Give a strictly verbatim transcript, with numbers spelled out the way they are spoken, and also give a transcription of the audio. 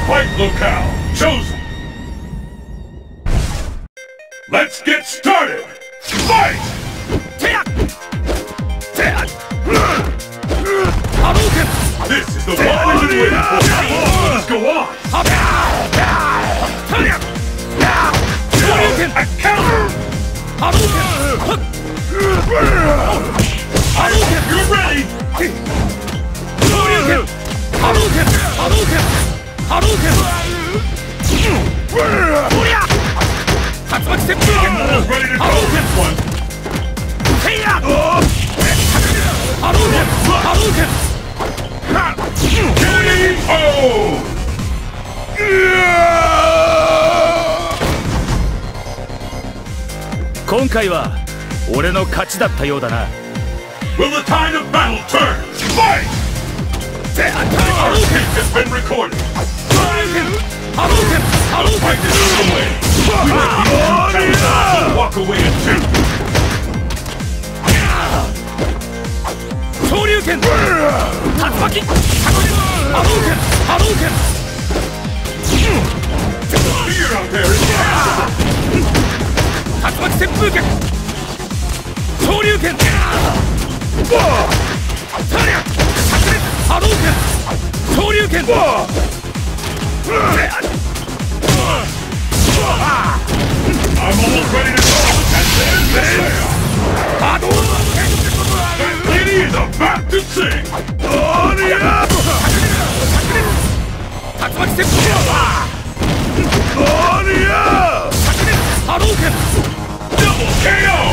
Fight locale chosen. Let's get started. Fight! This is the one we've been waiting for. Let's go on. A counter. You're ready. Almost ready to go this one. K O! 今回は俺の勝ちだったようだな。 Will the tide of battle turn? Fight! Our tape has been recorded. The fight is underway. We let these two counters walk away in two. Shoryuken! Tatsumaki! Hadouken! Hadouken! Fear out there is Tatsumaki Senpukyaku! Shoryuken! Hadouken! Shoryuken! I'm almost ready to go. And there's the sale. Hadouken! That lady is about to sing. Tatsumaki Senpukyaku! Hadouken! Double K O!